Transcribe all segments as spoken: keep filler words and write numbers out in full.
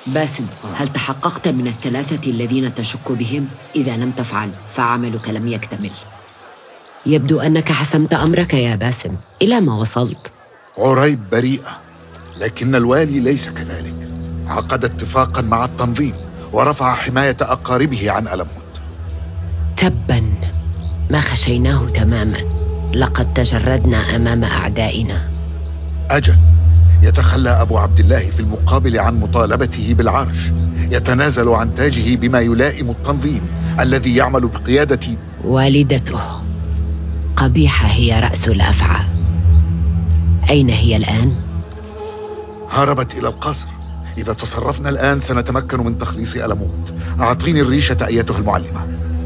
باسم، هل تحققت من الثلاثة الذين تشك بهم؟ إذا لم تفعل فعملك لم يكتمل. يبدو أنك حسمت أمرك يا باسم. إلى ما وصلت؟ عريب بريئة، لكن الوالي ليس كذلك. عقد اتفاقاً مع التنظيم ورفع حماية أقاربه عن ألموت. تباً، ما خشيناه تماماً. لقد تجردنا أمام أعدائنا. أجل، يتخلى أبو عبد الله في المقابل عن مطالبته بالعرش، يتنازل عن تاجه بما يلائم التنظيم الذي يعمل بقيادة والدته. قبيحة هي رأس الأفعى. أين هي الآن؟ هربت إلى القصر. إذا تصرفنا الآن سنتمكن من تخليص ألموت. أعطيني الريشة أيتها المعلمة.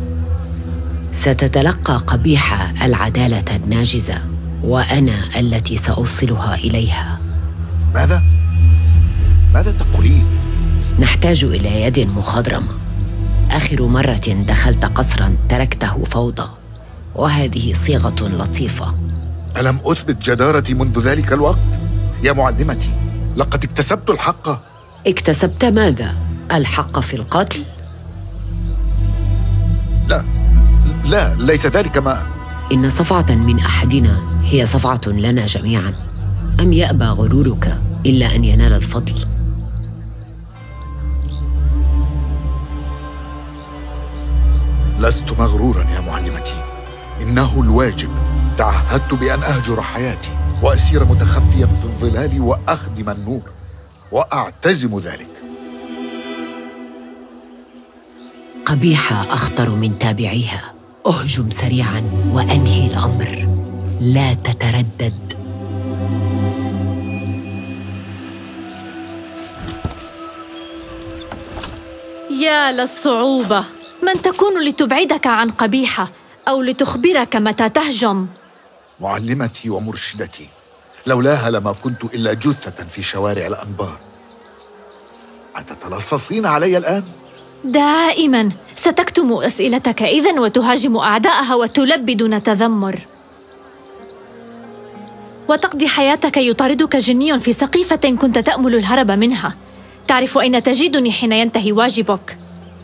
ستتلقى قبيحة العدالة الناجزة، وأنا التي سأوصلها إليها. ماذا؟ ماذا تقولين؟ نحتاج إلى يد مخضرمة. آخر مرة دخلت قصراً تركته فوضى، وهذه صيغة لطيفة. ألم أثبت جدارتي منذ ذلك الوقت؟ يا معلمتي، لقد اكتسبت الحق. اكتسبت ماذا؟ الحق في القتل؟ لا، لا، ليس ذلك. ما إن صفعة من أحدنا هي صفعة لنا جميعاً. أم يأبى غرورك إلا أن ينال الفضل؟ لست مغروراً يا معلمتي، إنه الواجب. تعهدت بأن أهجر حياتي وأسير متخفياً في الظلال وأخدم النور، وأعتزم ذلك. قبيحة أخطر من تابعيها. أهجم سريعاً وأنهي الأمر، لا تتردد. يا للصعوبة. من تكون لتبعدك عن قبيحة أو لتخبرك متى تهجم؟ معلمتي ومرشدتي، لولاها لما كنت إلا جثة في شوارع الأنبار. أتتلصصين علي الآن؟ دائماً ستكتم أسئلتك إذن وتهاجم أعداءها وتلبي دون تذمر، وتقضي حياتك يطاردك جني في سقيفة كنت تأمل الهرب منها. تعرف أين تجدني حين ينتهي واجبك.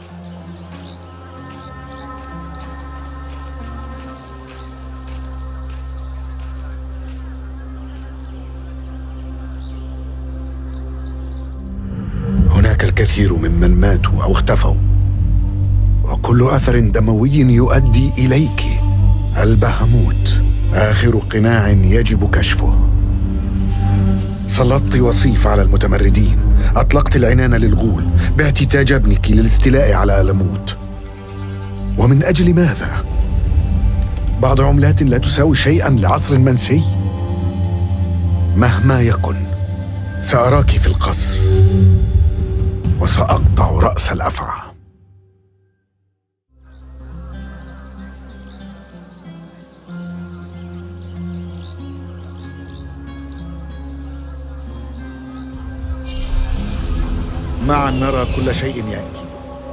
هناك الكثير ممن ماتوا أو اختفوا، وكل أثر دموي يؤدي إليك. البهموت آخر قناع يجب كشفه. سلطت وصيف على المتمردين، أطلقت العنان للغول، بعت تاج ابنك للاستيلاء على ألموت. ومن أجل ماذا؟ بعض عملات لا تساوي شيئاً لعصر منسي. مهما يكن، سأراك في القصر وسأقطع رأس الأفعى. معا نرى كل شيء يأتي.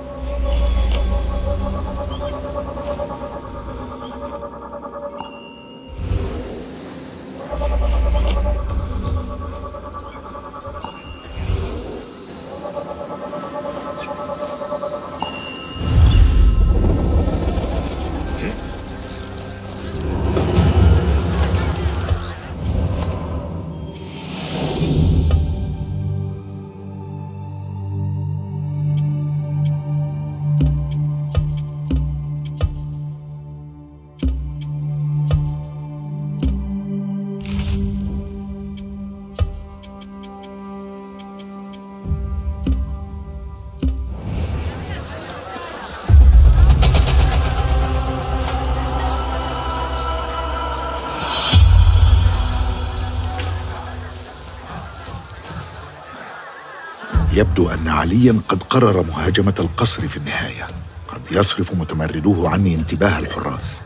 يبدو أن علياً قد قرر مهاجمة القصر في النهاية. قد يصرف متمردوه عني انتباه الحراس.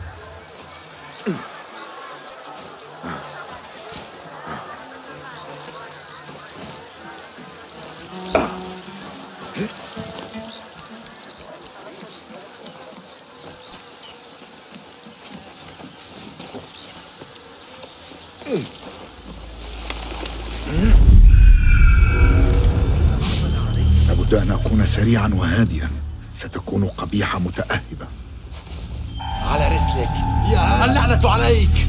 لابد أن أكون سريعا وهادئا. ستكون قبيحة متأهبة. على رسلك، يا اللعنة عليك.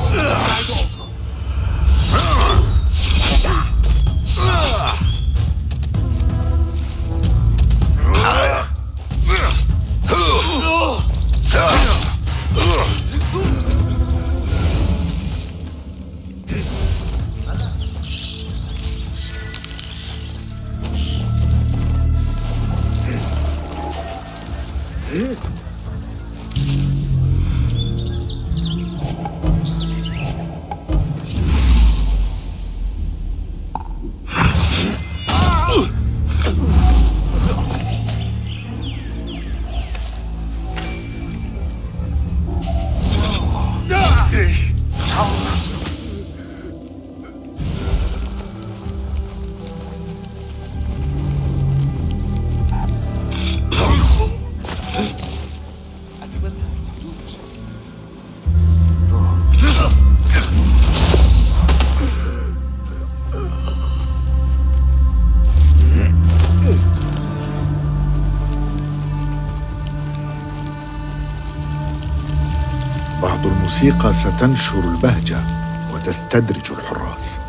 بعض الموسيقى ستنشر البهجة وتستدرج الحراس.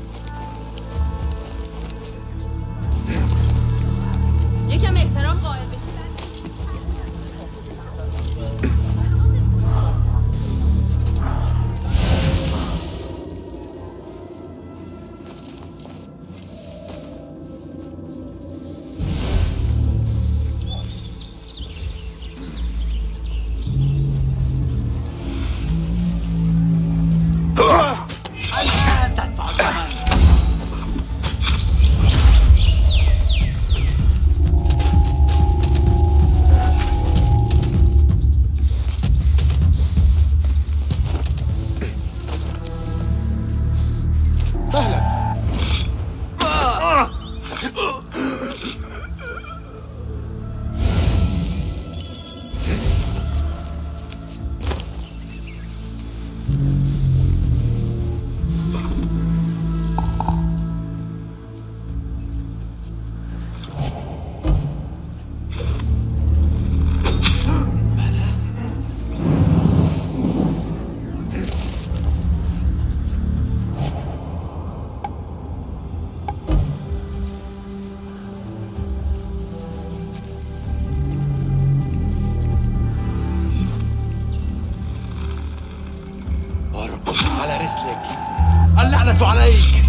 على رسلك، اللعنة عليك.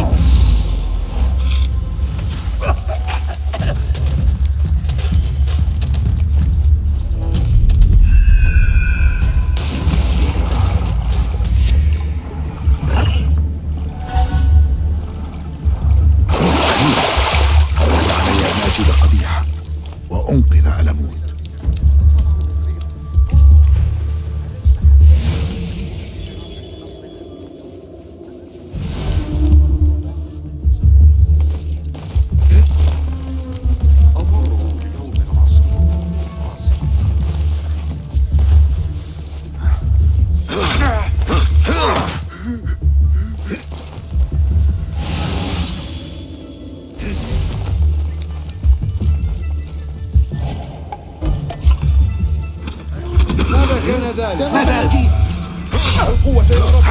علي أن أجد قبيحة وأنقذ ألموت. ماذا أتي؟ القوة يا رب.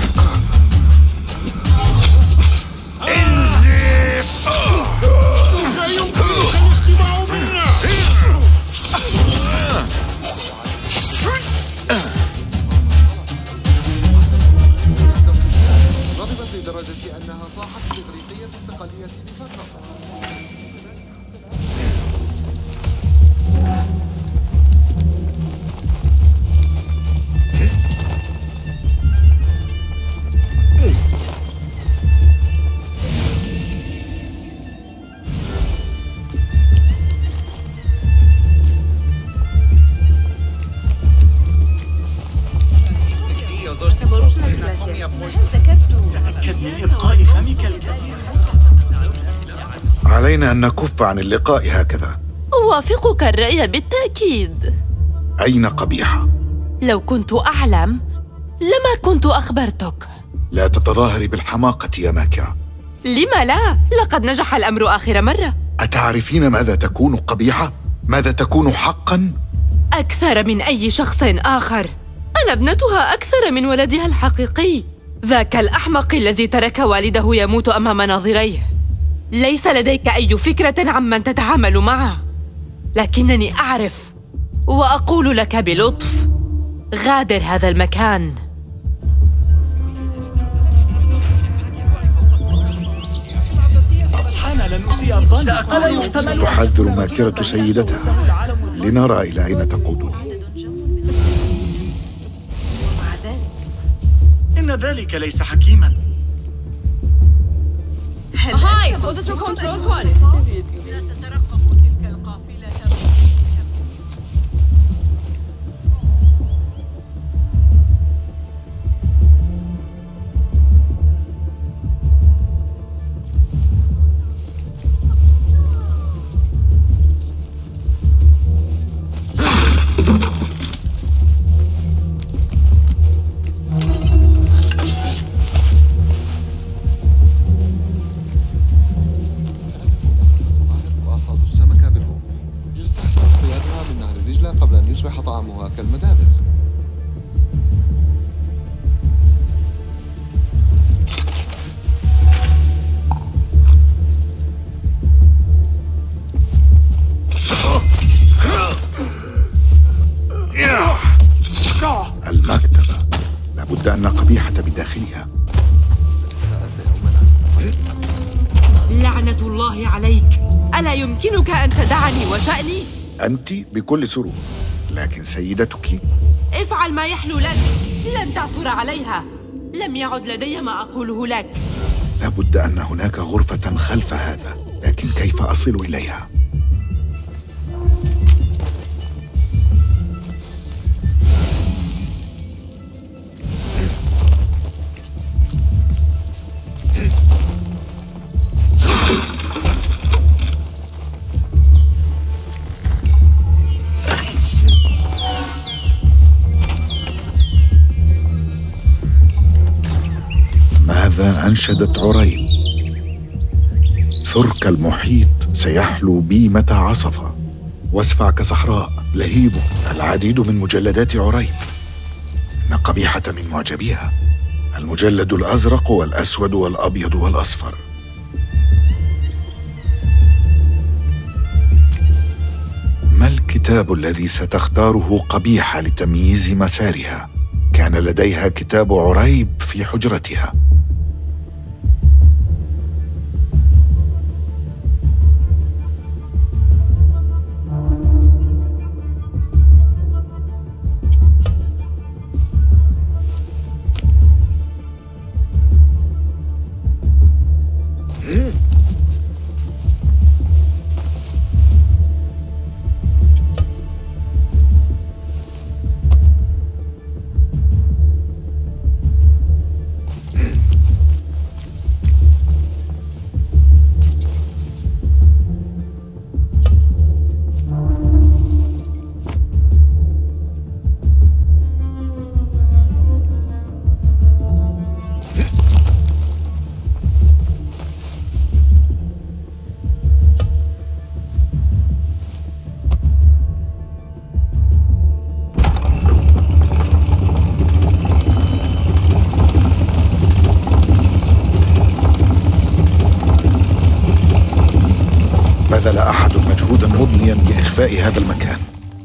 انزف! لا يمكنك الاختباء منا. غضبت لدرجة أنها صاحت بإغريقية التقنية بفترة. علينا أن نكف عن اللقاء هكذا. أوافقك الرأي بالتأكيد. أين قبيحة؟ لو كنت أعلم لما كنت أخبرتك. لا تتظاهري بالحماقة يا ماكرة. لم لا؟ لقد نجح الأمر آخر مرة. أتعرفين ماذا تكون قبيحة؟ ماذا تكون حقاً؟ أكثر من أي شخص آخر. أنا ابنتها أكثر من ولدها الحقيقي، ذاك الأحمق الذي ترك والده يموت أمام ناظريه. ليس لديك أي فكرة عمن تتعامل معه، لكنني أعرف وأقول لك بلطف: غادر هذا المكان. تحذر ماكرة سيدتها، لنرى إلى أين تقودني. إن ذلك ليس حكيماً. هاي خذت كنترول كواليتي. قبل أن يصبح طعمها كالمدابغ. المكتبة لابد أن قبيحة بداخلها. لعنة الله عليك، ألا يمكنك أن تدعني وشأني؟ أنت بكل سرور، لكن سيدتك. افعل ما يحلو لك، لن تعثر عليها. لم يعد لدي ما أقوله لك. لابد أن هناك غرفة خلف هذا، لكن كيف أصل إليها؟ ماذا أنشدت عريب؟ ثرك المحيط سيحلو بي متى عصف، واسفع كصحراء لهيب. العديد من مجلدات عريب، إن قبيحة من معجبيها. المجلد الأزرق والأسود والأبيض والأصفر. ما الكتاب الذي ستختاره قبيحة لتمييز مسارها؟ كان لديها كتاب عريب في حجرتها. بذل أحد مجهودا مضنيا لإخفاء هذا المكان.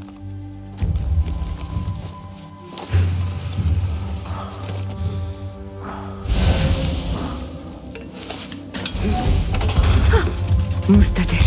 مستتر.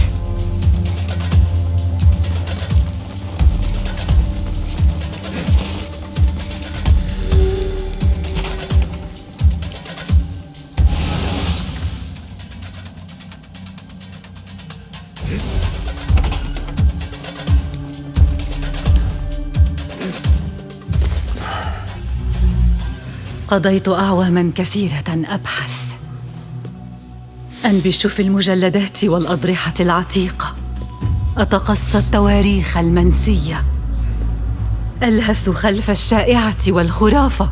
قضيت أعواما كثيرة أبحث، أنبش في المجلدات والأضرحة العتيقة، أتقصى التواريخ المنسية، ألهث خلف الشائعة والخرافة،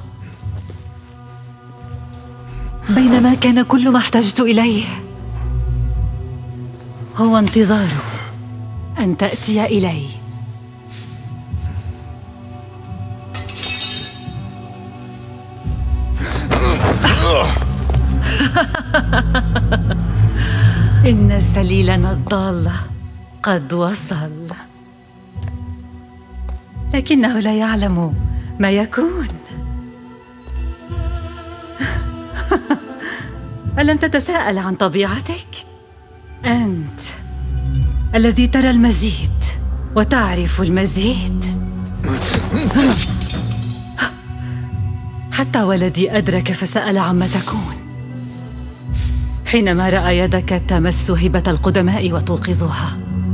بينما كان كل ما احتجت إليه هو انتظاره أن تأتي إلي. إن سليلنا الضالة قد وصل، لكنه لا يعلم ما يكون. ألم تتساءل عن طبيعتك؟ أنت الذي ترى المزيد وتعرف المزيد. حتى ولدي أدرك فسأل عما تكون حينما رأى يدك تمس هبة القدماء وتوقظها.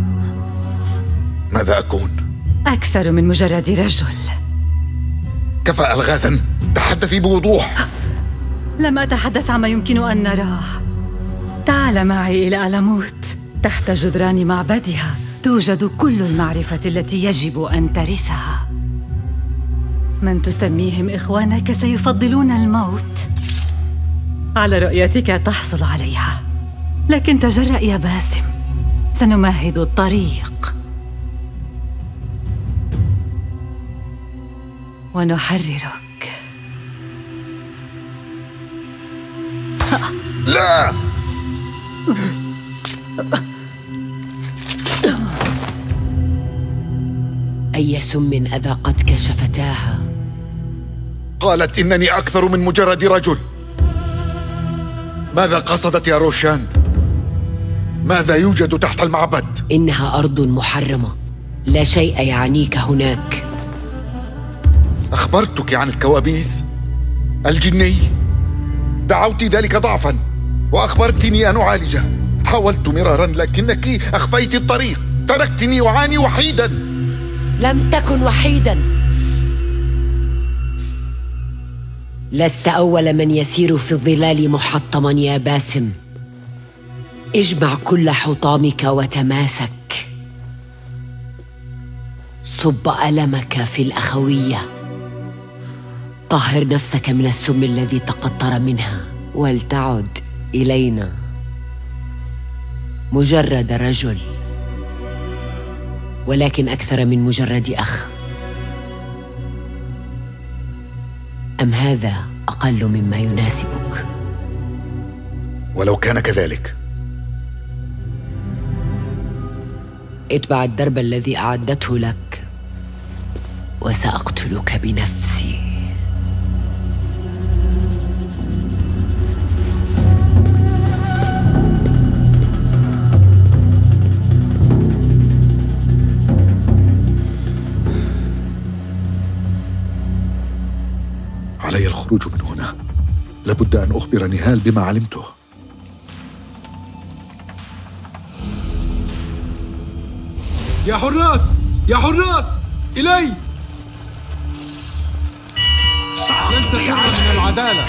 ماذا أكون؟ أكثر من مجرد رجل. كفى ألغازا، تحدثي بوضوح. لم أتحدث عما يمكن أن نراه. تعال معي إلى ألموت. تحت جدران معبدها توجد كل المعرفة التي يجب أن ترثها. من تسميهم إخوانك سيفضلون الموت على رؤيتك تحصل عليها، لكن تجرأ يا باسم، سنمهد الطريق ونحررك. لا! أي سم أذاقتك شفتاها؟ قالت إنني أكثر من مجرد رجل. ماذا قصدت يا روشان؟ ماذا يوجد تحت المعبد؟ إنها أرض محرمة، لا شيء يعنيك هناك. أخبرتك عن الكوابيس الجني، دعوت ذلك ضعفا وأخبرتني أن أعالجه. حاولت مرارا لكنك أخفيت الطريق، تركتني أعاني وحيدا. لم تكن وحيدا، لست أول من يسير في الظلال محطما يا باسم. اجمع كل حطامك وتماسك، صب ألمك في الأخوية، طهر نفسك من السم الذي تقطر منها ولتعد إلينا. مجرد رجل، ولكن أكثر من مجرد أخ. أم هذا أقل مما يناسبك؟ ولو كان كذلك، اتبع الدرب الذي أعدته لك وسأقتلك بنفسي. علي الخروج من هنا. لابد أن أخبر نهال بما علمته. يا حراس، يا حراس، إلي! لن تفر من العدالة.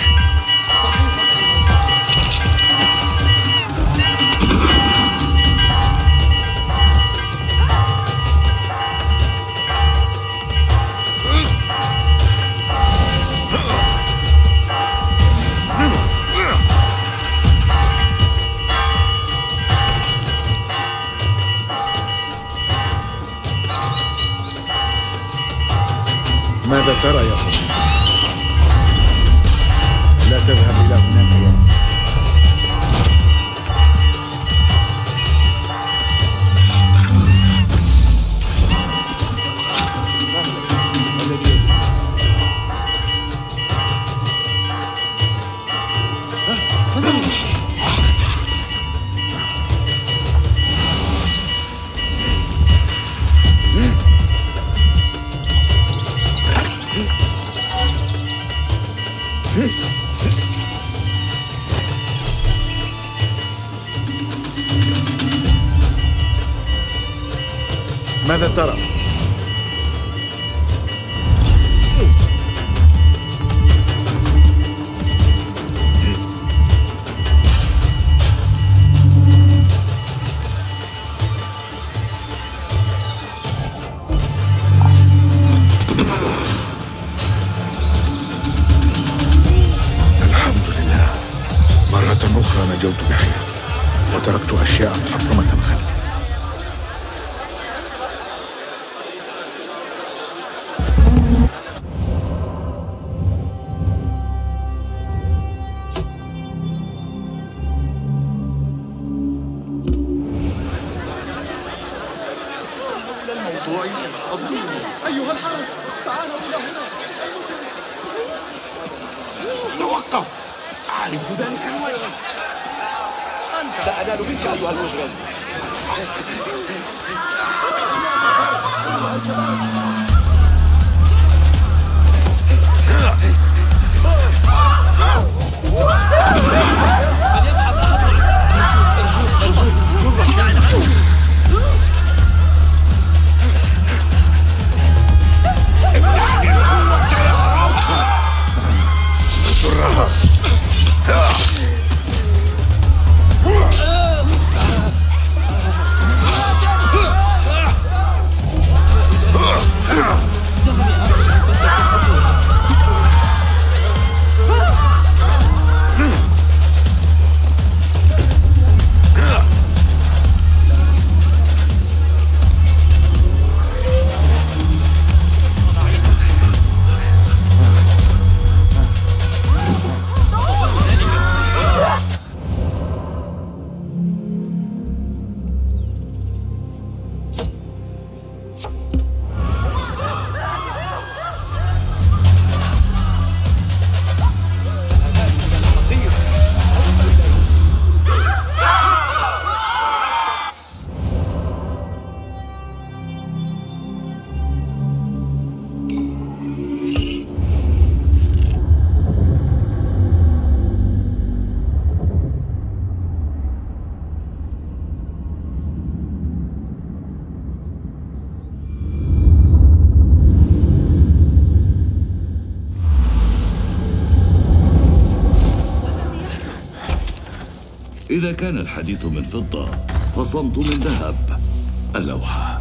ماذا ترى يا صديقي؟ لا تذهب إلى هناك يوم. ماذا ترى؟ الحمد لله، مرة أخرى نجوت بحياتي وتركت أشياء محطمة خلفي. أنال منك أيها المجرم. إذا كان الحديث من فضة فالصمت من ذهب. اللوحة.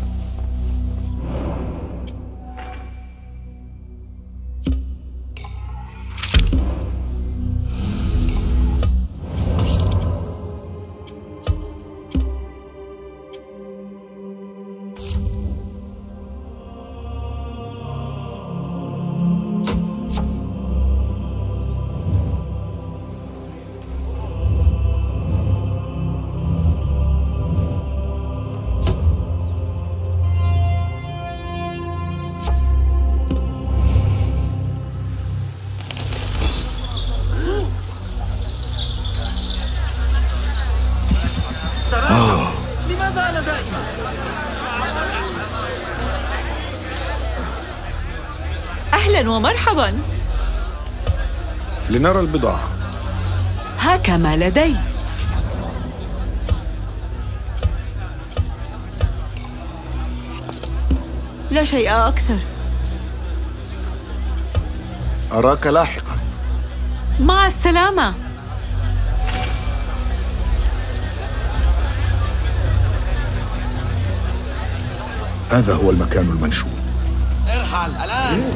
لماذا أنا دائما؟ أهلا ومرحبا. لنرى البضاعة. هاك ما لدي. لا شيء أكثر. أراك لاحقا. مع السلامة. هذا هو المكان المنشود. ارحل الآن.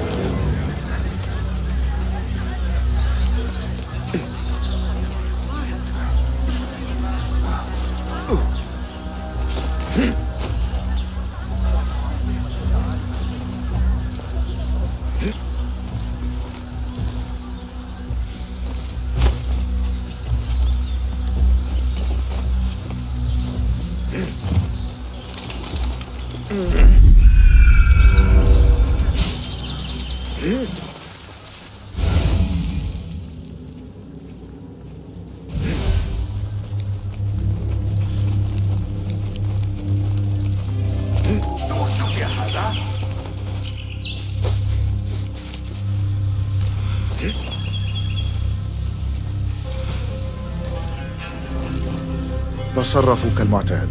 تصرفوا كالمعتاد.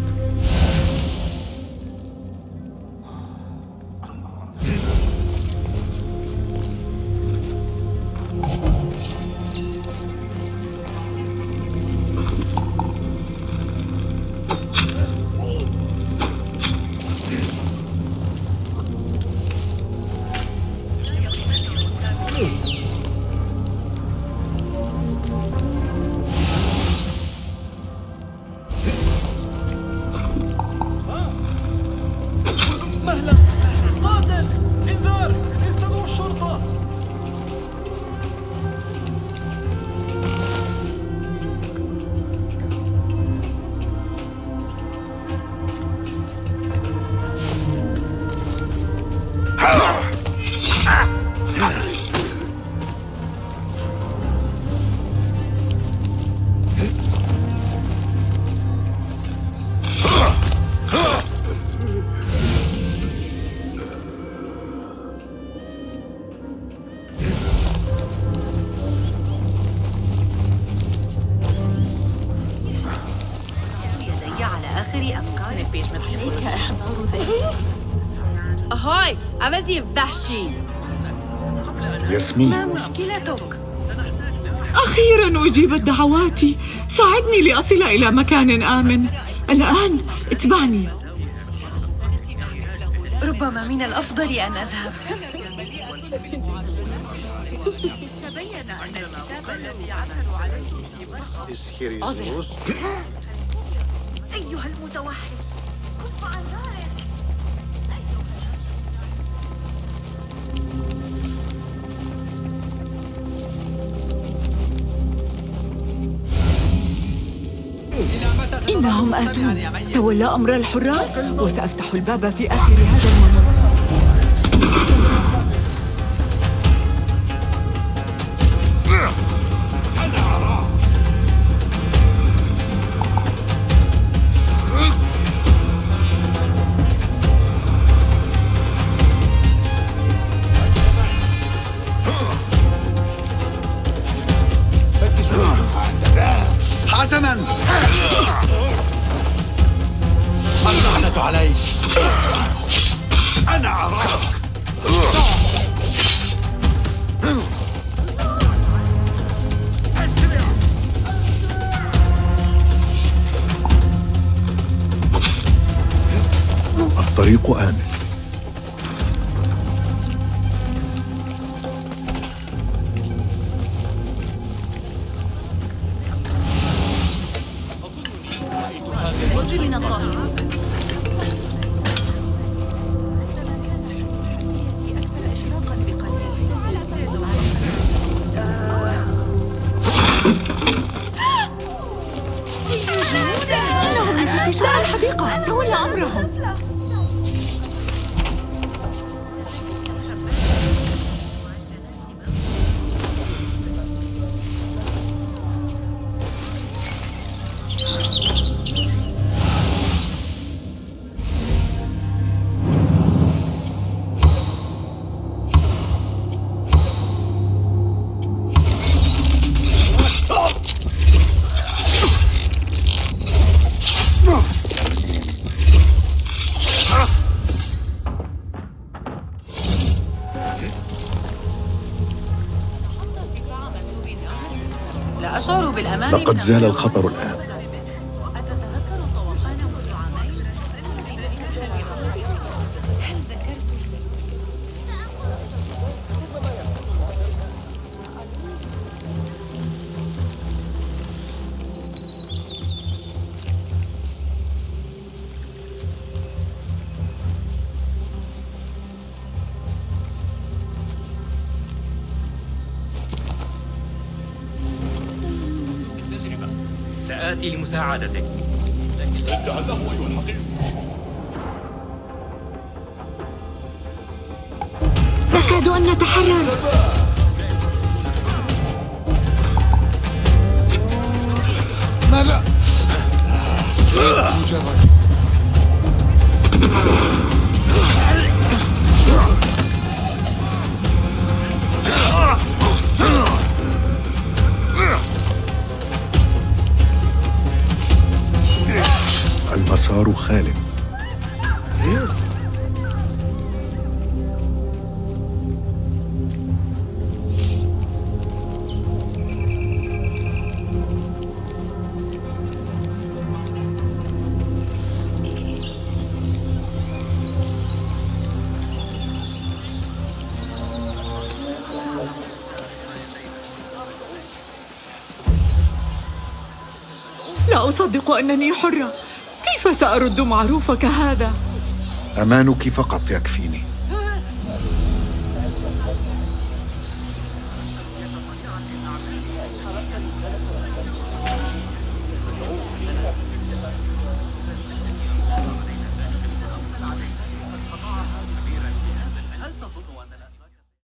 أمازي وحشي. ياسمين، ما مشكلتك؟ أخيراً أجيبت دعواتي. ساعدني لأصل إلى مكان آمن. الآن اتبعني. ربما من الأفضل أن أذهب. تبين أن الكتاب الذي عثروا عليه في إسكيريوس. أيها المتوحش، كف عن ذلك. إنهم آتون. تولى أمر الحراس وسأفتح الباب في آخر هذا الممر. حسناً. اللعنة عليك. أنا أراك. الطريق آمن. الحديقة تولى أمرهم. لا أشعر بالأمان. لقد زال الخطر الآن. سآتي لمساعدتك. ارجع له أيها الحقير. نكاد أن نتحرر. ماذا؟ مجرد المسار خالٍ. لا أصدق أنني حرة. كيف سأرد معروفك هذا؟ أمانك فقط يكفيني.